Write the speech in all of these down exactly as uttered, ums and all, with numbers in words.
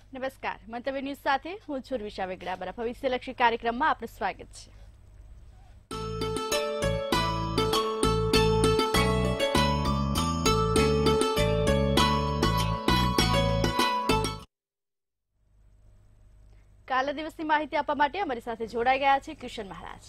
નમસ્કાર, મંતવ્ય ન્યૂઝ સાથે હું છું વિશા વેગડા. બરા ભવિષ્યલક્ષી કાર્યક્રમમાં આપનું સ્વાગત છે. કાલે દિવસની માહિતી આપવા માટે અમારી સાથે જોડાઈ ગયા છે કિશન મહારાજ.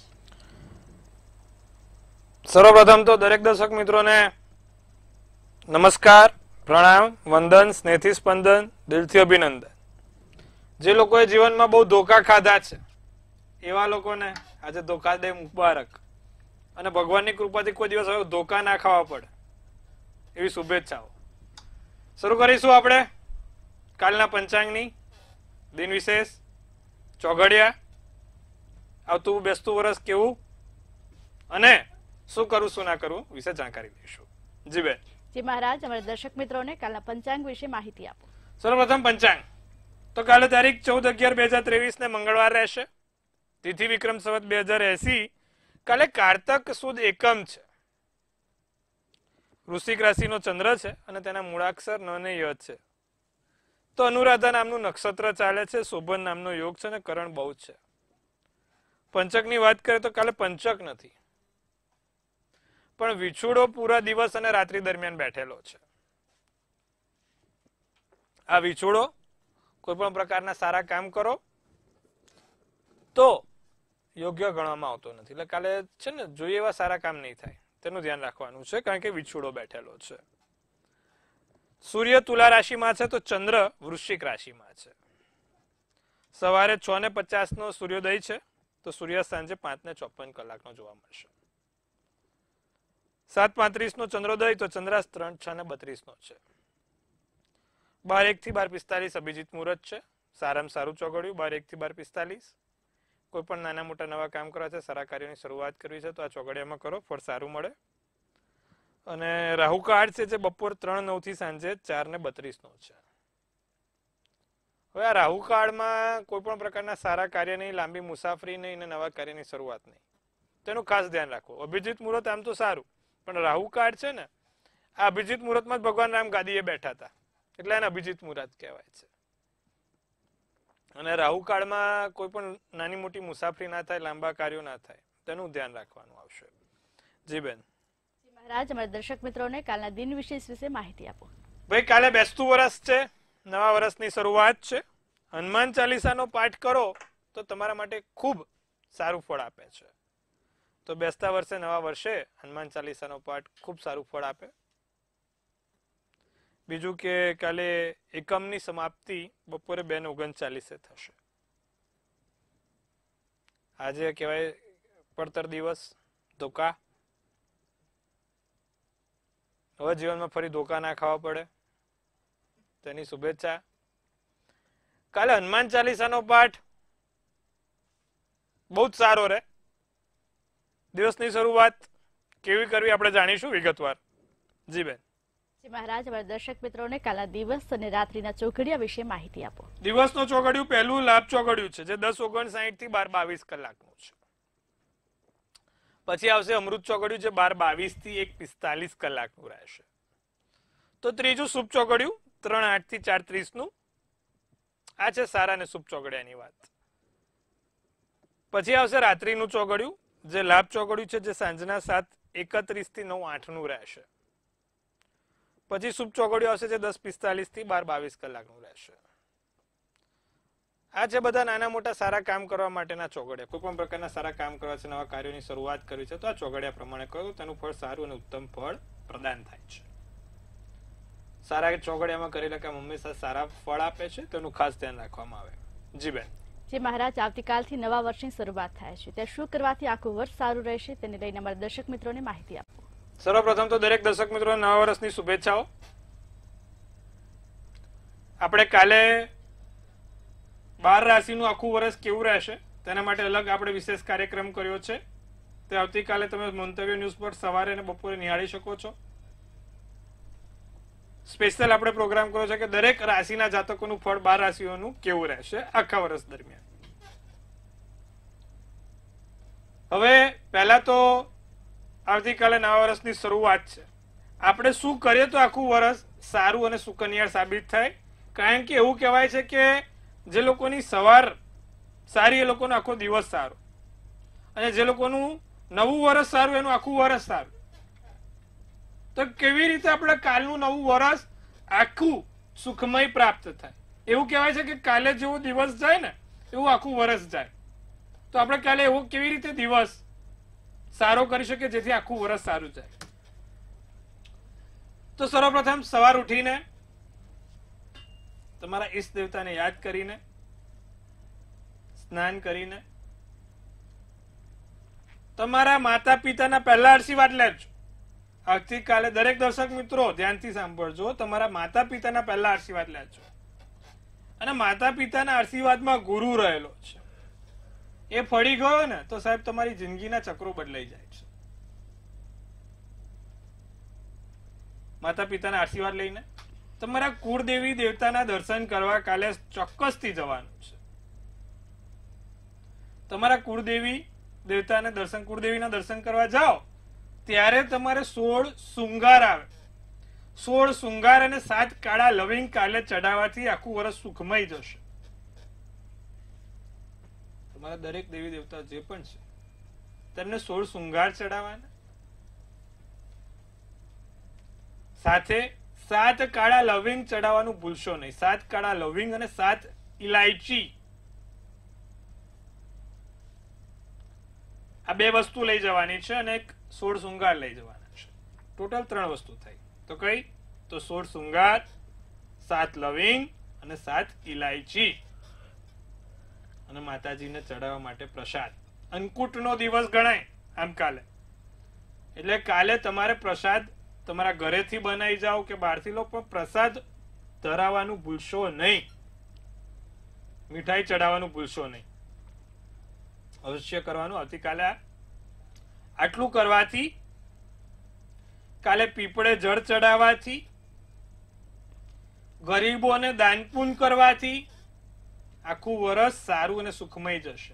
સર્વપ્રથમ તો દરેક દર્શક મિત્રોને નમસ્કાર, પ્રણામ, વંદન, સ્નેહથી સ્પંદન, દિલથી અભિનંદન. જે લોકોએ જીવનમાં બહુ ધોકા ખાધા છે એવા લોકોને આજે ધોકા દે મુબારક, અને ભગવાનની કૃપાથી કોઈ દિવસ હવે ધોકા ના ખાવા પડે એવી શુભેચ્છાઓ. શરૂ કરીશું આપણે કાલના પંચાંગની દિન વિશેષ, ચોઘડિયા, આવતું બેસતું વર્ષ કેવું અને શું કરવું શું ના કરવું વિશે જાણકારી દઈશું. જી બેન. જી મહારાજ, અમારા દર્શક મિત્રોને કાલના પંચાંગ વિશે માહિતી આપો. સર્વપ્રથમ પંચાંગ તો કાલે તારીખ ચૌદ અગિયાર બે હજાર ત્રેવીસ ને મંગળવાર રહેશે. તિથિ વિક્રમ સંવત બે હજાર એસી. કાલે કારતક સુદ એકમ છે. વૃશ્ચિક રાશિનો ચંદ્ર છે અને તેના મૂળાક્ષર ન ને ય છે. તો અનુરાધા નામનું નક્ષત્ર ચાલે છે. શોભન નામનો યોગ છે અને કરણ બહુ છે. પંચકની વાત કરીએ તો કાલે પંચક નથી, પણ વિછુડો પૂરા દિવસ અને રાત્રિ દરમિયાન બેઠેલો છે. આ વિછુડો કોઈ પણ પ્રકારના સારા કામ કરો તો યોગ્ય ગણવામાં આવતો નથી. એટલે કાલે છે ને જોઈએ એવા સારા કામ નહીં થાય, તેનું ધ્યાન રાખવાનું છે, કારણ કે વિછુડો બેઠેલો છે. સૂર્ય તુલા રાશિમાં છે તો ચંદ્ર વૃશ્ચિક રાશિમાં છે. સવારે છ ને પચાસ નો સૂર્યોદય છે તો સૂર્ય સાંજે પાંચ ને ચોપન કલાકનો જોવા મળશે. સાત પાંત્રીસ નો ચંદ્રોદય તો ચંદ્રાસ્ત ત્રણ છ ને બત્રીસ નો છે. બાર એક થી બાર પિસ્તાલીસ અભિજીત મુહૂર્ત છે. સારામાં સારું ચોઘડિયું બાર એક થી બાર પિસ્તાલીસ. કોઈ પણ નાના મોટા નવા કામ કરવા છે, સારા કાર્યોની શરૂઆત કરવી છે તો આ ચોઘડિયામાં કરો, ફળ સારું મળે. અને રાહુકાળ છે જે બપોર ત્રણ નવ થી સાંજે ચાર ને બત્રીસ નો છે. હવે આ રાહુકાળમાં કોઈ પણ પ્રકારના સારા કાર્ય નહીં, લાંબી મુસાફરી નહીં અને નવા કાર્યની શરૂઆત નહીં, તેનું ખાસ ધ્યાન રાખવું. અભિજીત મુહૂર્ત આમ તો સારું, પણ રાહુકાળ છે ને, આ અભિજીત મુહૂર્તમાં જ ભગવાન રામ ગાદીએ બેઠા હતા એટલે એને અભિજીત મુહૂર્ત કહેવાય છે. અને રાહુકાળમાં કોઈ પણ નાની મોટી મુસાફરી ના થાય, લાંબા કાર્યો ના થાય, તેનું ધ્યાન રાખવાનું આવશે. જી બેન. મહારાજ, અમારા દર્શક મિત્રોને કાલના દિન વિશેષ વિશે માહિતી આપો. ભાઈ, કાલે બેસતું વર્ષ છે, નવા વર્ષની શરૂઆત છે. હનુમાન ચાલીસાનો પાઠ કરો તો તમારા માટે ખૂબ સારું ફળ આપે છે. તો બેસતા વર્ષે નવા વર્ષે હનુમાન ચાલીસાનો પાઠ ખૂબ સારું ફળ આપે. બીજું કે કાલે એકમની સમાપ્તિ બપોરે બે ને ઓગણચાલીસે થશે. આજે કહેવાય પડતર દિવસ, ધોકા. હવે જીવનમાં ફરી ધોકા ના ખાવા પડે તેની શુભેચ્છા. કાલે હનુમાન ચાલીસાનો પાઠ બહુ જ સારો રહે. દિવસની શરૂઆત કેવી કરવી આપણે જાણીશું વિગતવાર. જી બેન. મહારાજ, અમારા દર્શક મિત્રોને કાલના દિવસ અને રાત્રિના ચોઘડિયા વિશે માહિતી આપો. દિવસનો ચોઘડિયું પહેલું લાભ ચોઘડિયું છે જે દસ ઓગણસાઠ થી બાર બાવીસ કલાકનું છે. પછી આવશે અમૃત ચોઘડિયું જે બાર બાવીસ થી એક પિસ્તાલીસ કલાકનું રહેશે. તો ત્રીજું શુભ ચોઘડિયું ત્રણ આઠ થી ચાર ત્રીસ નું. આ છે સારા અને શુભ ચોઘડિયાની વાત. પછી આવશે રાત્રિનું ચોઘડિયું જે લાભ ચોઘડિયું છે જે સાંજના સાત એકત્રીસ થી નવ આઠ નું રહેશે. પછી શુભ ચોઘડિયું આવશે જે દસ પિસ્તાલીસ થી બાર બાવીસ કલાકનું રહેશે. આ છે બધા નાના મોટા સારા કામ કરવા માટેના ચોઘડિયા. કોઈ પણ પ્રકારના સારા કામ કરવા છે, નવા કાર્યોની શરૂઆત કરવી છે તો આ ચોઘડિયા પ્રમાણે કરો, તેનું ફળ સારું અને ઉત્તમ ફળ પ્રદાન થાય છે. સારા ચોઘડિયામાં કરેલા કામ હંમેશા સારા ફળ આપે છે, તેનું ખાસ ધ્યાન રાખવામાં આવે. જી બેન. જે મહારાજ, આવતીકાલથી નવા વર્ષની શરૂઆત થાય છે, ત્યારે શું કરવાથી આખું વર્ષ સારું રહેશે તેને લઈને અમારા દર્શક મિત્રોને માહિતી આપો. સર્વપ્રથમ તો દરેક દર્શક મિત્રોને નવા વર્ષની શુભેચ્છાઓ. આપણે કાલે બાર રાશિનું આખું વર્ષ કેવું રહેશે તેના માટે અલગ આપણે વિશેષ કાર્યક્રમ કર્યો છે. તે આવતીકાલે તમે મંતવ્ય ન્યૂઝ પર સવારે અને બપોરે નિહાળી શકો છો. સ્પેશિયલ આપણે પ્રોગ્રામ કર્યો છે કે દરેક રાશિના જાતકોનું ફળ બાર રાશિઓનું કેવું રહેશે આખા વર્ષ દરમિયાન. હવે પહેલા તો આવતીકાલે નવા વર્ષની શરૂઆત છે. આપણે શું કરીએ તો આખું વર્ષ સારું અને સુકન્યાળ સાબિત થાય, કારણ કે એવું કહેવાય છે કે જે લોકોની સવાર સારી એ લોકોનો આખો દિવસ સારો, અને જે લોકોનું નવું વર્ષ સારું એનું આખું વર્ષ સારું. તો કેવી રીતે આપણે કાલનું નવું વર્ષ આખું સુખમય પ્રાપ્ત થાય? એવું કહેવાય છે કે કાલે જેવો દિવસ જાય ને એવું આખું વર્ષ જાય. તો આપણે કાલે એવો કેવી રીતે દિવસ સારો કરી શકીએ જેથી આખું વર્ષ સારું જાય? તો સર્વપ્રથમ સવાર ઉઠીને તમારા ઈષ્ટ દેવતાને યાદ કરીને સ્નાન કરીને તમારા માતા પિતાના પહેલા આશીર્વાદ લેજો. આવતીકાલે દરેક દર્શક મિત્રો ધ્યાનથી સાંભળજો. તમારા માતા પિતાના પહેલા આશીર્વાદ લેજો. અને માતા પિતાના આશીર્વાદમાં ગુરુ રહેલો છે. એ ફળી ગયો ને તો સાહેબ તમારી જિંદગીના ચક્રો બદલાઈ જાય છે. માતા પિતાના આશીર્વાદ લઈને તમારા કુળદેવી દેવતાના દર્શન કરવા કાલે ચોક્કસથી જવાનું છે. તમારા કુળદેવી દેવતાના દર્શન કુળદેવીના દર્શન કરવા જાઓ ત્યારે તમારે સોળ શૃંગાર આવે. સોળ શૃંગાર અને સાત કાળા લવિંગ કાલે ચડાવવાથી આખું વર્ષ સુખમય જશે. તમારા દરેક દેવી દેવતા જે પણ છે તેમને સોળ શૃંગાર ચડાવવાના, સાથે સાત કાળા લવિંગ ચડાવવાનું ભૂલશો નહીં. સાત કાળા લવિંગ અને સાત ઇલાયચી આ બે વસ્તુ લઈ જવાની છે અને એક સોળ શૃંગાર લઈ જવાના છે. ટોટલ ત્રણ વસ્તુ થઈ. તો કઈ? તો સોળ શૃંગાર, સાત લવિંગ અને સાત ઇલાયચી, અને માતાજીને ચડાવવા માટે પ્રસાદ. અંકુટનો દિવસ ગણાય આમ કાલે. એટલે કાલે તમારે પ્રસાદ તમારા ઘરેથી બનાવી જાઓ કે બહારથી લો, પણ પ્રસાદ ધરાવવાનું ભૂલશો નહીં. મીઠાઈ ચડાવવાનું ભૂલશો નહીં. અવશ્ય કરવાનું. આવતીકાલે આટલું કરવાથી, કાલે પીપળે જળ ચડાવવાથી, ગરીબોને દાન પુણ્ય કરવાથી આખું વર્ષ સારું અને સુખમય જશે.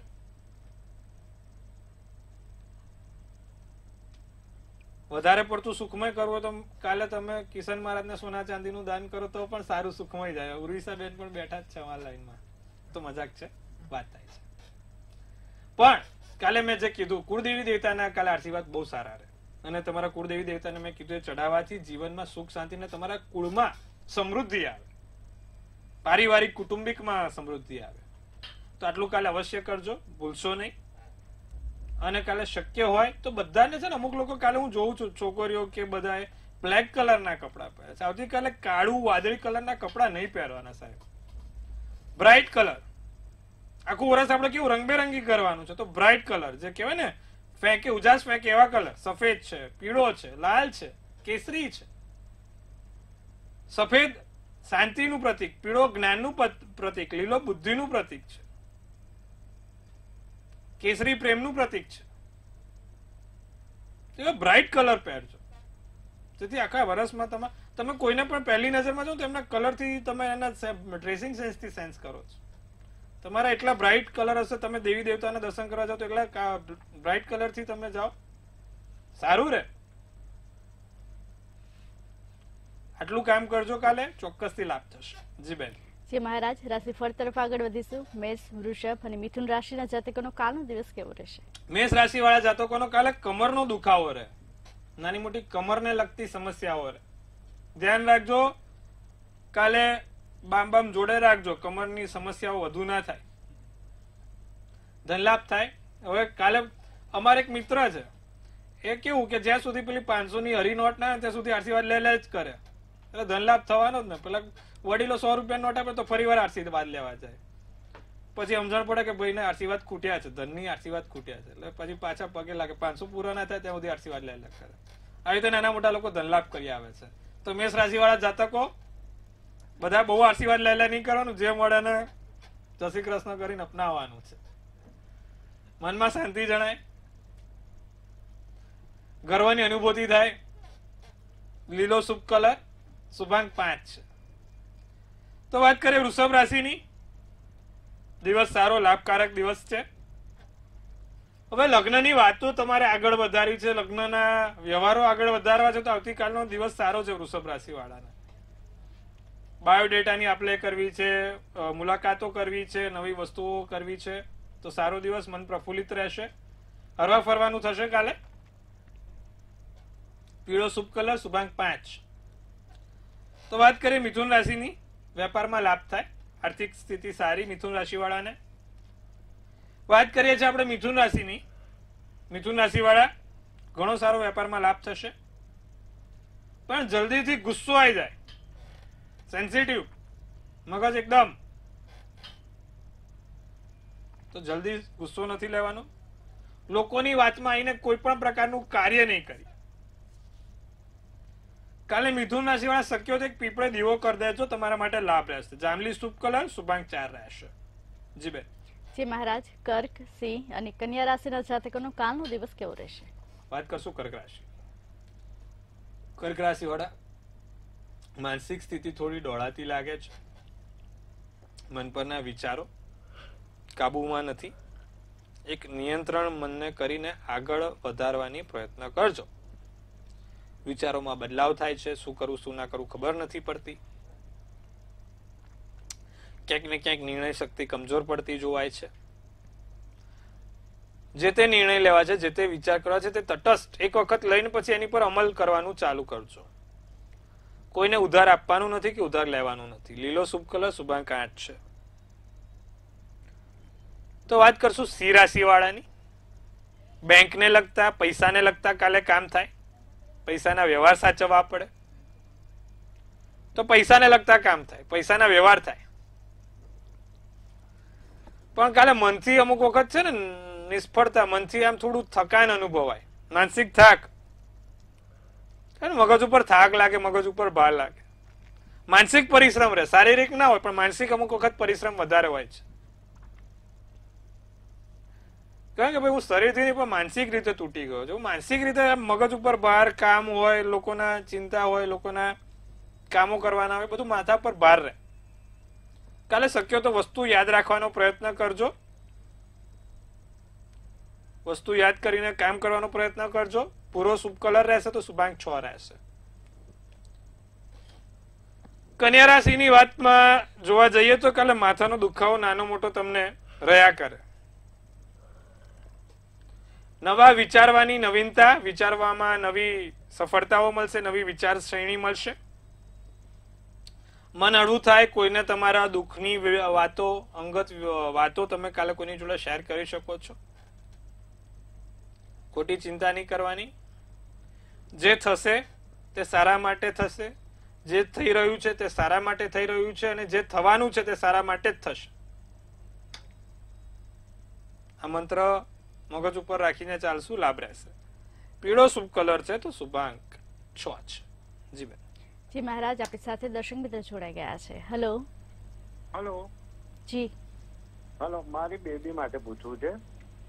વધારે પડતું સુખમય કરવો તો કાલે તમે કિશન મહારાજને સોના ચાંદીનું દાન કરો તો પણ સારું સુખમય જાય. ઉર્વિસાબેન પણ બેઠા જ છે અમારા લાઈનમાં. તો મજાક છે, વાત થાય છે. પણ કાલે મેં જે કીધું કુળદેવી દેવતાના કાલે આશીર્વાદ બહુ સારા રહે. અને તમારા કુળદેવી દેવતાને મેં કીધું ચડાવવાથી જીવનમાં સુખ શાંતિ ને તમારા કુળમાં સમૃદ્ધિ આવે, પારિવારિક કુટુંબિકમાં સમૃદ્ધિ આવે. તો આટલું કાલે અવશ્ય કરજો, ભૂલશો નહીં. અને કાલે શક્ય હોય તો બધાને છે ને, અમુક લોકો કાલે હું જોઉં છું છોકરીઓ કે બધાએ બ્લેક કલરના કપડા પહેરે છે. આવતીકાલે કાળું વાદળી કલરના કપડા નહીં પહેરવાના સાહેબ. Bright colour. આખું વર્ષ આપણે કેવું રંગબેરંગી કરવાનું છે, તો બ્રાઇટ કલર જે કહેવાય ને ફેંકે ઉજાસ ફેંકે એવા કલર. સફેદ છે, પીળો છે, લાલ છે, કેસરી છે. સફેદ શાંતિનું પ્રતીક, પીળો જ્ઞાનનું પ્રતીક, લીલો બુદ્ધિનું પ્રતીક છે, કેસરી પ્રેમનું પ્રતીક છે. બ્રાઇટ કલર પહેરજો જેથી આખા વર્ષમાં તમે તમે કોઈને પણ પહેલી નજરમાં જો તો એમના કલરથી તમે એના ડ્રેસિંગ સેન્સથી સેન્સ કરો છો. તમારા એટલા બ્રાઇટ કલર હશે, તમે દેવી દેવતાના દર્શન કરવા જાઓ તો એટલા બ્રાઇટ કલરથી તમે જાઓ, સારું રે. આટલું કામ કરજો, કાલે ચોક્કસથી લાભ થશે. જી બેન. જી મહારાજ, રાશિફળ તરફ આગળ વધીશું. મેષ, વૃષભ અને મિથુન રાશિના જાતકોનો કાલનો દિવસ કેવો રહેશે? મેષ રાશિ વાળા જાતકોનો કાલે કમરનો દુખાવો રહે, નાની મોટી કમરને લગતી સમસ્યાઓ રહે. ધ્યાન રાખજો, કાલે બામ બામ જોડે રાખજો, કમરની સમસ્યાઓ વધુ ના થાય, ધનલાભ થાય. હવે કાલે અમારે એક મિત્ર છે, એ કેવું કે જ્યાં સુધી પેલી પાંચસો ની હરી નોટ ના ત્યાં સુધી આશીર્વાદ લે લે જ કરે, એટલે ધનલાભ થવાનો જ ને. પેલા વડીલો સો રૂપિયા નોટ આપે તો ફરી વાર આશીર્વાદ લેવા જાય, પછી સમજણ પડે કે ભાઈ ને આશીર્વાદ ખૂટ્યા છે, ધનની આશીર્વાદ ખૂટ્યા છે, એટલે પછી પાછા પગે લાગે. પાંચસો પૂરા ના થાય ત્યાં સુધી આશીર્વાદ લે લે કરે. આવી રીતે નાના મોટા લોકો ધનલાભ કરી આવે છે. તો મેષ રાશિ વાળા જાતકો બધા બહુ આશીર્વાદ લે લે નહીં કરવાનું, જે મળે ને જય શ્રી કૃષ્ણ કરીને અપનાવવાનું છે. મનમાં શાંતિ જણાય, ગર્વની અનુભૂતિ થાય. લીલો શુભ કલર, શુભાંક પાંચ છે. તો વાત કરીએ વૃષભ રાશિની. દિવસ સારો લાભકારક દિવસ છે. હવે લગ્નની વાતો તમારે આગળ વધારવી છે, લગ્નના વ્યવહારો આગળ વધારવા છે, તો આવતીકાલનો દિવસ સારો છે વૃષભ રાશિ વાળાના. બાયોડેટાની આપલે કરવી છે, મુલાકાતો કરવી છે, નવી વસ્તુઓ કરવી છે, તો સારો દિવસ, મન પ્રફુલ્લિત રહેશે. હરવા ફરવાનું થશે કાલે. પીળો શુભ કલર, શુભાંક પાંચ. તો વાત કરીએ મિથુન રાશિની. વેપારમાં લાભ થાય, આર્થિક સ્થિતિ સારી મિથુન રાશિવાળાને. વાત કરીએ છીએ આપણે મિથુન રાશિની. મિથુન રાશિવાળા ઘણો સારો વેપારમાં લાભ થશે, પણ જલ્દીથી ગુસ્સો આવી જાય, સેન્સિટિવ મગજ એકદમ, તો જલ્દી ગુસ્સો નથી લેવાનો. લોકોની વાતમાં આવીને કોઈ પણ પ્રકારનું કાર્ય નહીં કરી. કાલે મિથુન રાશિવાળા શક્ય તો એક પીપળે દીવો કરી દેજો, તમારા માટે લાભ રહેશે. જાંબલી શુભ કલર, શુભાંક ચાર રહેશે. જી બેન. જી મહારાજ, કર્ક, સિંહ અને કન્યા રાશિના જાતકોનો કાલનો દિવસ કેવો રહેશે? વાત કરશું કર્ક રાશિ. કર્ક રાશિ વાળા માનસિક સ્થિતિ થોડી ડોળાતી લાગે છે. મન પરના વિચારો કાબુમાં નથી. એક નિયંત્રણ મનને કરીને આગળ વધારવાની પ્રયત્ન કરજો. વિચારોમાં બદલાવ થાય છે, શું કરવું શું ના કરવું ખબર નથી પડતી. ક્યાંક ને ક્યાંક નિર્ણય શક્તિ કમજોર પડતી જોવાય છે. જે તે નિર્ણય લેવા છે, જે તે વિચાર કરવા છે, તે તટસ્થ એક વખત લઈને પછી એની પર અમલ કરવાનું ચાલુ કરજો. કોઈને ઉધાર આપવાનું નથી કે ઉધાર લેવાનું નથી. લીલો શુભ કલર, શુભાંક આઠ છે. તો વાત કરશું સિંહ રાશિ વાળાની. બેંકને લગતા, પૈસાને લગતા કાલે કામ થાય. પૈસાના વ્યવહાર સાચવવા પડે, તો પૈસાને લગતા કામ થાય, પૈસાના વ્યવહાર થાય. પણ કાલે મનથી અમુક વખત છે ને નિષ્ફળતા, મનથી આમ થોડું થકાન અનુભવાય, માનસિક થાક, મગજ ઉપર થાક લાગે, મગજ ઉપર ભાર લાગે. માનસિક પરિશ્રમ રહે, શારીરિક ના હોય પણ માનસિક અમુક વખત પરિશ્રમ વધારે હોય છે. કારણ કે ભાઈ હું શરીરથી નહીં પણ માનસિક રીતે તૂટી ગયો છું. માનસિક રીતે મગજ ઉપર ભાર, કામ હોય, લોકોના ચિંતા હોય, લોકોના કામો કરવાના હોય, બધું માથા પર ભાર રહે. કાલે શક્ય તો વસ્તુ યાદ રાખવાનો પ્રયત્ન કરજો. વસ્તુ યાદ કરીને કામ કરવાનો પ્રયત્ન કરજો. પૂરો શુભ કલર રહેશે તો શુભાંક છ રહેશે. કન્યા રાશિની વાતમાં જોવા જઈએ તો કાલે માથાનો દુખાવો નાનો મોટો તમને રહ્યા કરે. નવા વિચારવાની નવીનતા, વિચારવામાં નવી સફળતાઓ મળશે, નવી વિચાર શ્રેણી મળશે. મન અડવું થાય, કોઈને તમારા દુઃખની વાતો, અંગત વાતો તમે કાલે કોઈની જોડે શેર કરી શકો છો. ખોટી ચિંતા નહીં કરવાની. જે થશે તે સારા માટે થશે. જે થઈ રહ્યું છે તે સારા માટે થઈ રહ્યું છે, અને જે થવાનું છે તે સારા માટે જ થશે. આ મંત્ર મગજ ઉપર રાખીને ચાલશું, લાભ રહેશે. પીળો શુભ કલર છે તો શુભાંક છ છે. જી બેન. જી મહારાજ, આપણી સાથે દર્શક મિત્ર જોડાઈ ગયા છે. હેલો. હેલો. જી. હેલો, મારી બેબી માટે પૂછવું છે.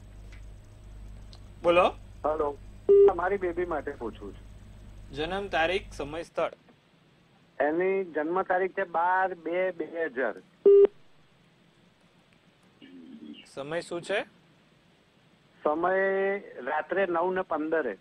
બોલો. હેલો, મારી બેબી માટે પૂછવું છે. જન્મ તારીખ, સમય, સ્થળ. એની જન્મ તારીખ છે બાર બે બે હજાર. સમય શું છે? સમય રાત્રે નવ ને પંદરે.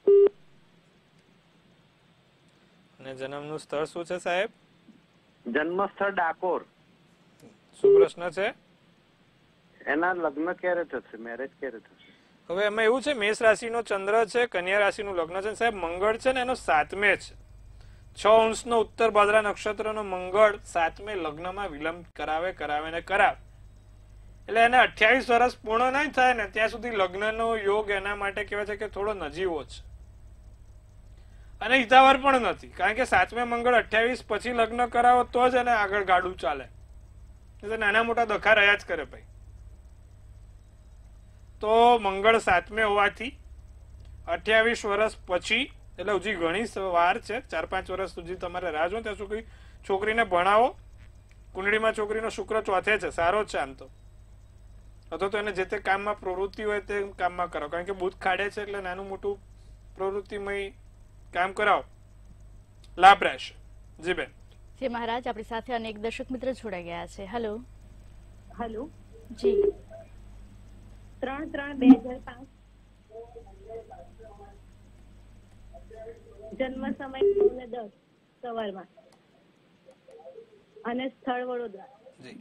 અને જન્મનું સ્થળ શું છે સાહેબ? જન્મ સ્થળ ડાકોર. શું પ્રશ્ન છે? એના લગ્ન ક્યારે થશે, મેરેજ ક્યારે થશે? હવે એમાં એવું છે, મેષ રાશિનો ચંદ્ર છે, કન્યા રાશિનું લગ્ન છે સાહેબ. મંગળ છે ને એનો સાતમે છે. છ અંશનો ઉત્તર ભાદ્રા નક્ષત્રનો મંગળ સાતમે લગ્નમાં વિલંબ કરાવે કરાવે ને કરાવે. એટલે એને અઠ્યાવીસ વર્ષ પૂર્ણ નહીં થાય ને ત્યાં સુધી લગ્નનો યોગ એના માટે કહેવાય છે કે થોડો નજીવો છે, અને હિતાવર પણ નથી. કારણ કે સાતમે મંગળ અઠ્યાવીસ પછી લગ્ન કરાવો તો જ એને આગળ ગાડું ચાલે. નાના મોટા દખા રહ્યા જ કરે ભાઈ. તો મંગળ સાતમે હોવાથી અઠ્યાવીસ વર્ષ પછી, એટલે હજી ઘણી વાર છે, ચાર પાંચ વર્ષ સુધી તમારે રાહ જો. ત્યાં સુધી છોકરીને ભણાવો. કુંડળીમાં છોકરીનો શુક્ર ચોથે છે, સારો છે આમ તો. અથવા તો એને જે તે કામમાં પ્રવૃત્તિ હોય તે કામમાં કરાવો. કારણ કે બુધ ખાડે છે એટલે નાનું મોટું પ્રવૃત્તિમય કામ કરાવો, લાભ રહેશે. જી બેન. જી મહારાજ, આપણી સાથે અનેક દર્શક મિત્ર જોડાઈ ગયા છે. હેલો. હેલો. જી. ત્રણ ત્રણ બે હજાર પાંચ. જન્મ સમય નવ ને દસ સવારમાં. અને સ્થળ વડોદરા. જી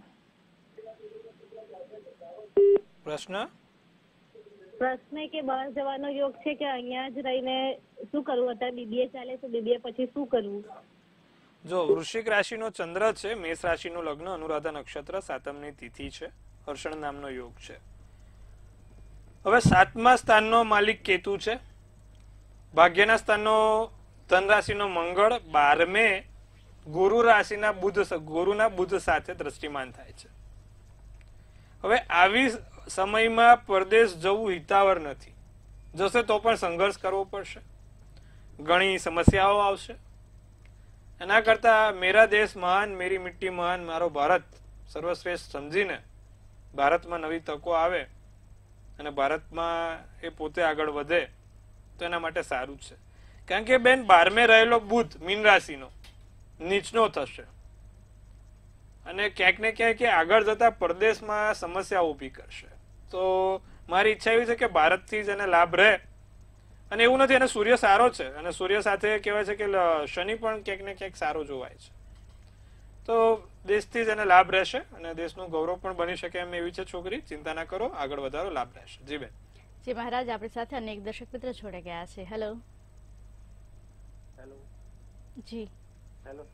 પ્રશ્ન પ્રશ્ન કે બહાર જવાનો યોગ છે કે અહીંયા જ રહીને શું કરવું? અત્યારે બીબીએ ચાલે છે, બીબીએ પછી શું કરવું? જો વૃશ્ચિક રાશિનો ચંદ્ર છે, મેષ રાશિનું લગ્ન, અનુરાધા નક્ષત્ર, સાતમની તિથિ છે, હર્ષણ નામનો યોગ છે. હવે સાતમા સ્થાનનો માલિક કેતુ છે, ભાગ્યના સ્થાનનો ધન રાશિનો મંગળ, બારમે ગુરુ રાશિના બુધ ગુરુના બુધ સાથે દ્રષ્ટિમાન થાય છે. હવે આવી સમયમાં પરદેશ જવું હિતાવર નથી. જશે તો પણ સંઘર્ષ કરવો પડશે, ઘણી સમસ્યાઓ આવશે. એના કરતા મેરા દેશ મહાન, મેરી મિટ્ટી મહાન, મારો ભારત સર્વશ્રેષ્ઠ સમજીને ભારતમાં નવી તકો આવે અને ભારતમાં એ પોતે આગળ વધે તો એના માટે સારું છે. કારણ કે બેન બારમે રહેલો બુધ મીન રાશિનો નીચનો થશે અને ક્યાંક ને ક્યાંક આગળ જતા પરદેશમાં સમસ્યા ઊભી કરશે. તો મારી ઈચ્છા એવી છે કે ભારતથી જ એને લાભ રહે. અને એવું નથી, એને સૂર્ય સારો છે અને સૂર્ય સાથે કહેવાય છે કે શનિ પણ ક્યાંક ને ક્યાંક સારો જોવાય છે. તો દેશથી જ એને લાભ રહેશે અને દેશનું ગૌરવ પણ બની શકે એમ એવી છે છોકરી. ચિંતા ના કરો, આગળ વધારો, લાભ રહેશે. જી બેન. જી મહારાજ, આપણી સાથે અનેક દર્શક મિત્ર જોડે ગયા છે. હેલો. હેલો. જી હેલો.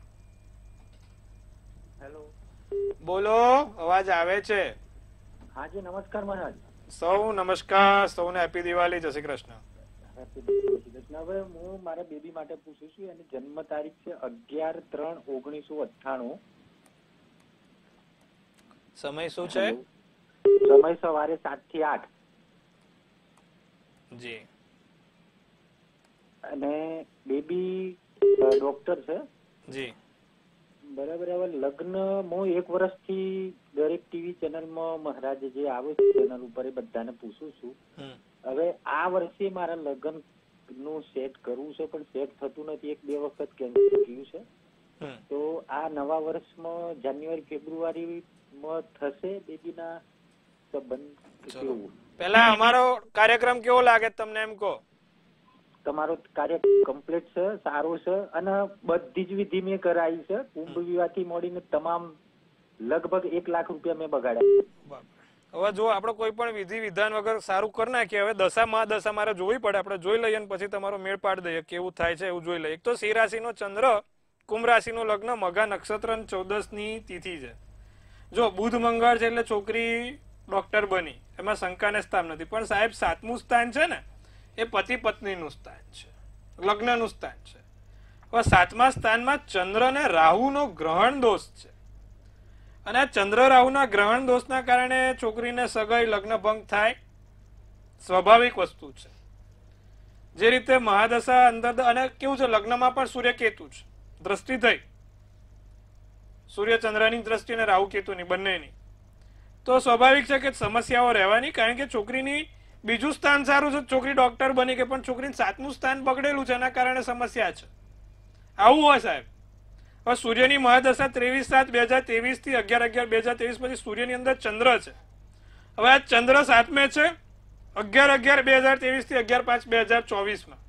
હેલો. બોલો, અવાજ આવે છે. હાજી નમસ્કાર મહારાજ. સૌ નમસ્કાર, સૌને હેપી દિવાળી, જય શ્રી કૃષ્ણ. હવે હું મારા બેબી માટે પૂછું છું. એની જન્મ તારીખ છે અગિયાર ત્રણ ઓગણીસો અઠ્ઠાણું. સમય શું છે? સમય સવારે સાત થી આઠ. જી. અને બેબી ડોક્ટર છે. જી બરાબર. હવે લગ્ન હું એક વર્ષથી દરેક ટીવી ચેનલમાં મહારાજ જે આવે છે ચેનલ ઉપર એ બધાને પૂછું છું. હવે આ વર્ષે મારા લગ્ન નું સેટ કરવું છે પણ સેટ થતું નથી. એક બે વખત કેન્સલ થયું છે. તો આ નવા વર્ષમાં જાન્યુઆરી ફેબ્રુઆરી માં થશે બેબીના સંબંધ કેવું? પહેલા અમારો કાર્યક્રમ કેવો લાગે તમને એમ કહો? તમારો કાર્ય કમ્પ્લીટ છે, સારો છે અને બધી જ વિધિ મેં કરાવી છે. કુંભ વિવાહથી મળીને તમામ લગભગ એક લાખ રૂપિયા મેં બગાડ્યા. હવે જો આપણે કોઈ પણ વિધિ વિધાન વગર સારું કરી નાખીએ. હવે દશા માં દશા મારે જોવી પડે, આપણે જોઈ લઈએ અને પછી તમારો મેળ પાડી દઈએ કેવું થાય છે એવું જોઈ લઈએ. એક તો સિંહ રાશિનો ચંદ્ર, કુંભ રાશિનું લગ્ન, મઘા નક્ષત્ર અને ચૌદસ ની તિથિ છે. જો બુધ મંગળ છે એટલે છોકરી ડોક્ટર બની, એમાં શંકાને સ્થાન નથી. પણ સાહેબ સાતમું સ્થાન છે ને એ પતિ પત્નીનું સ્થાન છે, લગ્નનું સ્થાન છે. હવે સાતમા સ્થાનમાં ચંદ્ર અને રાહુનો ગ્રહણ દોષ છે અને ચંદ્ર રાહુના ગ્રહણ દોષના કારણે છોકરીને સગાઈ લગ્ન ભંગ થાય, સ્વાભાવિક વસ્તુ છે. જે રીતે મહાદશા અંદર અને કેવું છે લગ્નમાં પણ સૂર્ય કેતુ છે, દ્રષ્ટિ થઈ સૂર્ય ચંદ્રની દ્રષ્ટિ અને રાહુ કેતુની બંનેની, તો સ્વાભાવિક છે કે સમસ્યાઓ રહેવાની. કારણ કે છોકરીની બીજું સ્થાન સારું છે, છોકરી ડોક્ટર બની કે પણ છોકરીનું સાતમું સ્થાન બગડેલું છે, એના કારણે સમસ્યા છે. આવું હોય સાહેબ. હવે સૂર્યની મહાદશા ત્રેવીસ સાત બે હજાર ત્રેવીસ થી અગિયાર અગિયાર બે હજાર ત્રેવીસ પછી સૂર્યની અંદર ચંદ્ર છે. હવે આ ચંદ્ર સાતમે છે અગિયાર અગિયાર બે હજાર ત્રેવીસ થી અગિયાર પાંચ બે હજાર ચોવીસ માં.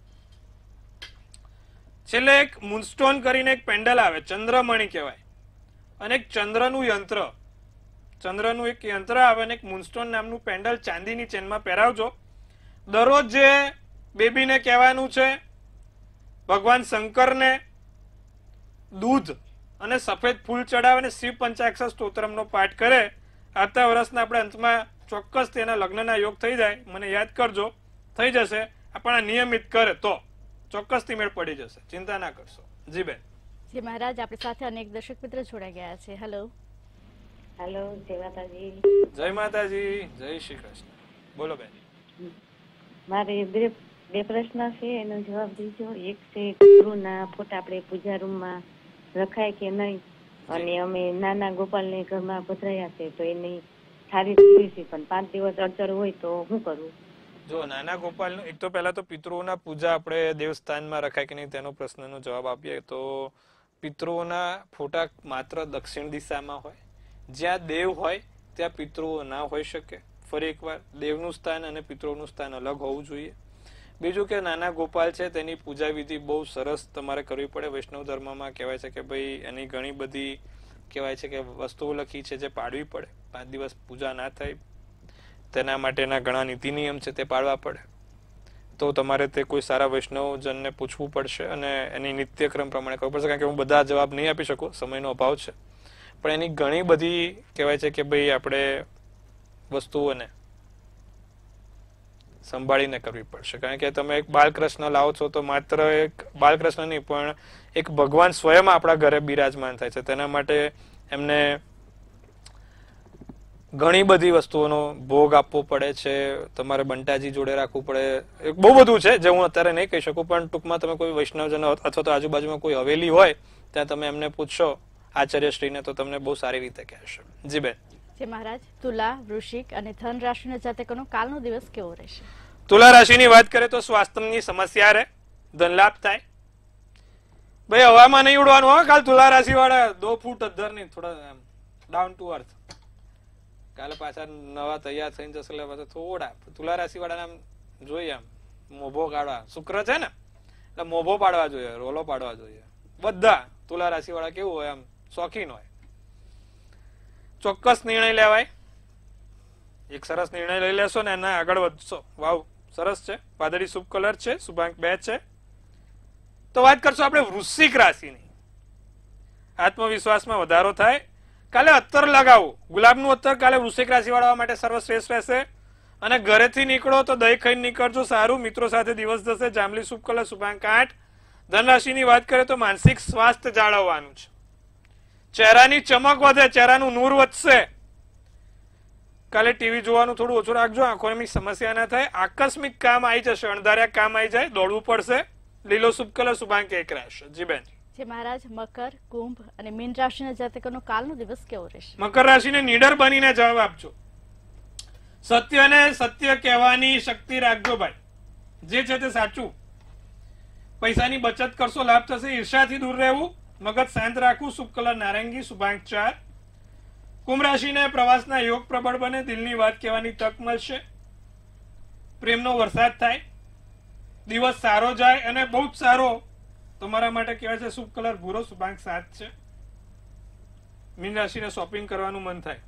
છેલ્લે એક મૂનસ્ટોન કરીને એક પેન્ડલ આવે, ચંદ્રમણી કહેવાય, અને એક ચંદ્રનું યંત્ર, ચંદ્રનું એક યંત્ર આવે અને એક મૂનસ્ટોન નામનું પેન્ડલ ચાંદીની ચેનમાં પહેરાવજો. દરરોજ જે બેબીને કહેવાનું છે ભગવાન શંકરને દૂધ અને સફેદ ફૂલ ચડાવે અને શિવ પંચાક્ષર સ્તોત્રમનો પાઠ કરે. આવતા વર્ષના આપણે અંતમાં ચોક્કસ તેના લગ્નના યોગ થઈ જાય. મને યાદ કરજો, થઈ જશે. આપણા નિયમિત કરે તો ચોક્કસથી મેળ પડી જશે, ચિંતા ના કરશો. જી બેન. જી મહારાજ, આપણી સાથે અનેક દર્શક મિત્ર જોડાઈ ગયા છે. હેલો. હેલો, જય માતાજી. જય માતાજી, જય શ્રી કૃષ્ણ. બોલો બેન. મારે બે બે પ્રશ્ન છે, એનો જવાબ દીજો. એક છે ગુરુના ફોટા આપણે પૂજા રૂમમાં રખાય કે નહીં, અને અમે નાના ગોપાલને ઘરમાં પધરાયા છે તો એની સારી છે પણ પાંચ દિવસ અડચણ હોય તો શું કરવું? જો નાના ગોપાલ એક તો પહેલા તો પિતૃઓના પૂજા આપણે દેવસ્થાનમાં રખાય કે નહીં તેનો પ્રશ્નનો જવાબ આપીએ તો પિતૃઓના ફોટા માત્ર દક્ષિણ દિશામાં હોય. જ્યાં દેવ હોય ત્યાં પિતૃઓ ના હોઈ શકે. ફરી એકવાર, દેવનું સ્થાન અને પિતૃઓનું સ્થાન અલગ હોવું જોઈએ. બીજું કે નાના ગોપાલ છે તેની પૂજા વિધિ બહુ સરસ તમારે કરવી પડે. વૈષ્ણવ ધર્મમાં કહેવાય છે કે ભાઈ એની ઘણી બધી કહેવાય છે કે વસ્તુઓ લખી છે જે પાડવી પડે. પાંચ દિવસ પૂજા ના થાય તેના માટેના ઘણા નીતિ નિયમ છે તે પાડવા પડે. તો તમારે તે કોઈ સારા વૈષ્ણવજનને પૂછવું પડશે અને એની નિત્યક્રમ પ્રમાણે કરવું પડશે, કારણ કે હું બધા જવાબ નહીં આપી શકું, સમયનો અભાવ છે. પણ એની ઘણી બધી કહેવાય છે કે ભાઈ આપણે વસ્તુઓને સંભાળીને કરવી પડશે. કારણ કે તમે એક બાલકૃષ્ણ લાવો છો તો માત્ર એક બાલકૃષ્ણ નહીં પણ એક ભગવાન સ્વયં આપણા ઘરે બિરાજમાન થાય છે. તેના માટે એમને ઘણી બધી વસ્તુઓનો ભોગ આપવો પડે છે. તમારે બંટાજી જોડે રાખવું પડે. બહુ બધું છે જે હું અત્યારે નહીં કહી શકું, પણ ટૂંકમાં તમે કોઈ વૈષ્ણવજન અથવા તો આજુબાજુમાં કોઈ હવેલી હોય ત્યાં તમે એમને પૂછશો આચાર્યશ્રીને તો તમને બહુ સારી રીતે કહેશે. જી બેન. જે મહારાજ, તુલા, વૃશ્ચિક અને ધન રાશિના જાતકોનો કાલનો દિવસ કેવો રહેશે? તુલા રાશિની વાત કરીએ તો સ્વાસ્થ્યની સમસ્યા રહે, ધન લાભ થાય. ભાઈ હવામાં નહીં ઉડવાનું હોય કાલ તુલા રાશિ વાળા, દો ફૂટ અધર નહીં, થોડા ડાઉન ટુ અર્થ. કાલે પાછા નવા તૈયાર થઈને જશે એટલે પાછા થોડા તુલા રાશિ વાળાને આમ જોઈએ આમ મોભો કાઢવા. શુક્ર છે ને એટલે મોભો પાડવા જોઈએ, રોલો પાડવા જોઈએ. બધા તુલા રાશિ વાળા કેવું હોય આમ શોખીન હોય. ચોક્કસ નિર્ણય લેવાય. એક સરસ નિર્ણય લઈ લેશો ને એના આગળ વધશો. વાવ, સરસ છે. વાદળી શુભ કલર છે, શુભાંક બે છે. તો વાત કરશો આપણે વૃશ્ચિક રાશિની. આત્મવિશ્વાસમાં વધારો થાય. કાલે અત્તર લગાવો, ગુલાબનું અત્તર કાલે વૃશ્ચિક રાશિ વાળા માટે સર્વશ્રેષ્ઠ રહેશે. અને ઘરેથી નીકળો તો દહીં ખાઈને નીકળજો, સારું. મિત્રો સાથે દિવસ જશે. જાંબલી શુભ કલર, શુભાંક આઠ. ધન રાશિની વાત કરીએ તો માનસિક સ્વાસ્થ્ય જાળવવાનું છે. ચહેરાની ચમક વધે, ચહેરાનું નૂર વધશે. કાલે ટીવી જોવાનું થોડું ઓછું રાખજો, આંખોની સમસ્યા ના થાય. આકસ્મિક કામ આવી જશે, અણધાર્યા કામ આવી જાય, દોડવું પડશે. લીલો શુભ કલર, શુભાંક એક રહેશે. જી બેન. જે મહારાજ, મકર, કુંભ અને મીન રાશિના જાતકોનો કાલનો દિવસ કેવો રહેશે? મકર રાશિને નીડર બનીને જવાબ આપજો. સત્યને સત્ય કહેવાની શક્તિ રાખજો ભાઈ, જે છે તે સાચું. પૈસાની બચત કરશો, લાભ થશે. ઈર્ષાથી દૂર રહેવું, મગજ શાંત રાખવું. શુભ કલર નારંગી, શુભાંક ચાર. કુંભ રાશિને પ્રવાસના યોગ પ્રબળ બને, દિલની વાત કહેવાની તક મળશે. પ્રેમનો વરસાદ થાય, દિવસ સારો જાય અને બહુ જ સારો તમારા માટે કહેવાય છે. શુભ કલર ભૂરો, શુભાંક સાત છે. મીન રાશિને શોપિંગ કરવાનું મન થાય.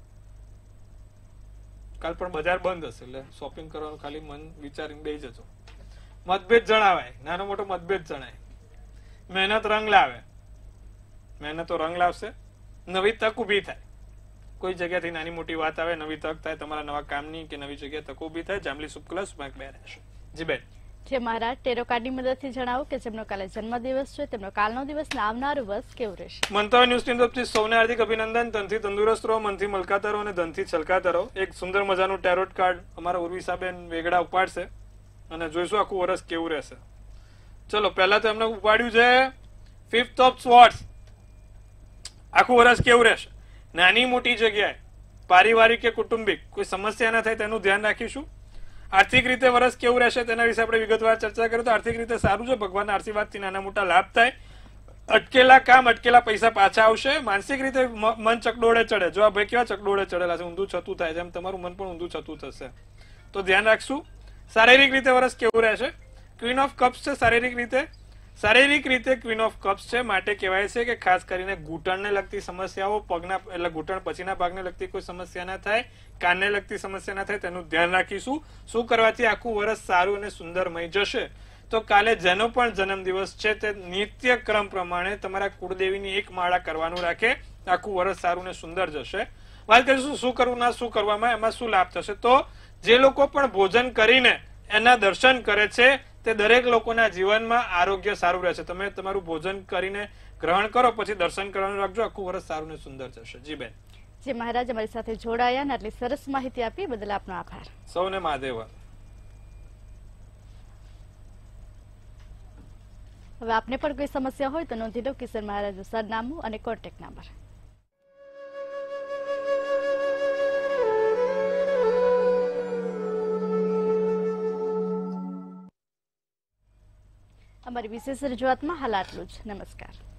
કાલ પણ બજાર બંધ હશે એટલે શોપિંગ કરવાનું ખાલી મન વિચારીને બેસી જજો. મતભેદ જણાવાય, નાનો મોટો મતભેદ જણાય. મહેનત રંગ લાવે, મહેનત તો રંગ લાવશે. નવી તક ઉભી થાય, કોઈ જગ્યાથી નાની મોટી વાત આવે, નવી તક થાય તમારા નવા કામની કે નવી જગ્યાએ તક ઉભી થાય. જાંબલી શુભ કલર, શુભાંક બે રહેશે. જી બેન. જે મહારાજ, ટેરો કાર્ડની મદદથી જણાવો કે જેમનો કાલે જન્મદિવસ છે તેમનો કાલનો દિવસ ને આવનારું વર્ષ કેવું રહેશે? મંતવ્ય ન્યૂઝ ટીમ તરફથી સૌને હાર્દિક અભિનંદન. ધનથી તંદુરસ્ત રહો, મનથી મલકાતા રહો અને ધનથી છલકાતા રહો. એક સુંદર મજાનું ટેરોટ કાર્ડ અમારા ઉર્વિસાબેન વેગડા ઉપાડશે અને જોઈશું આખું વર્ષ કેવું રહેશે. ચલો, પહેલા તો એમને ઉપાડ્યું છે ફિફ્થ ઓફ સ્વોર્ડ્સ. આખું વર્ષ કેવું રહેશે? નાની મોટી જગ્યાએ પારિવારિક કે કુટુંબિક કોઈ સમસ્યા ના થાય તેનું ધ્યાન રાખીશું. આર્થિક રીતે વર્ષ કેવું રહેશે તેના વિશે આપણે વિગતવાર ચર્ચા કરીએ તો આર્થિક રીતે સારું છે. ભગવાનના આશીર્વાદથી નાના મોટા લાભ થાય. અટકેલા કામ, અટકેલા પૈસા પાછા આવશે. માનસિક રીતે મન ચકડોળે ચડે. જો આ ભાઈ કેવા ચકડોળે ચડેલા છે, ઊંધું છતું થાય છે, એમ તમારું મન પણ ઊંધું છતું થશે, તો ધ્યાન રાખશું. શારીરિક રીતે વર્ષ કેવું રહેશે? ક્વીન ઓફ કપ્સ છે. શારીરિક રીતે શારીરિક રીતે ક્વીન ઓફ કપ્સ છે, માટે કહેવાય છે કે ખાસ કરીને ઘૂંટણને લગતી સમસ્યાઓ, પગના એટલે ઘૂંટણ પછીના ભાગને લગતી કોઈ સમસ્યા ના થાય, કાનને લગતી સમસ્યા ના થાય તેનું ધ્યાન રાખીશું. શું કરવાથી આખું વર્ષ સારું અને સુંદરમય જશે? તો કાલે જેનો પણ જન્મદિવસ છે તે નિત્ય ક્રમ પ્રમાણે તમારા કુળદેવીની એક માળા કરવાનું રાખે. આખું વર્ષ સારું ને સુંદર જશે. વાત કરીશું શું કરવું ના શું કરવામાં, એમાં શું લાભ થશે. તો જે લોકો પણ ભોજન કરીને એના દર્શન કરે છે તે દરેક લોકોના જીવનમાં આરોગ્ય સારું રહેશે. તમે તમારું ભોજન કરીને ગ્રહણ કરો પછી દર્શન કરવાનું રાખજો. આખું વર્ષ સારું ને સુંદર જશે. જી બેન. જે મહારાજ અમારી સાથે જોડાયા ને આટલી સરસ માહિતી આપી બદલ આપનો આભાર. સૌને મહાદેવ. હવે આપને પણ કોઈ સમસ્યા હોય તો નોંધી લો કિશન મહારાજનું સરનામું અને કોન્ટેક્ટ નંબર. અમારી વિશેષ રજૂઆતમાં હાલ આટલું જ. નમસ્કાર.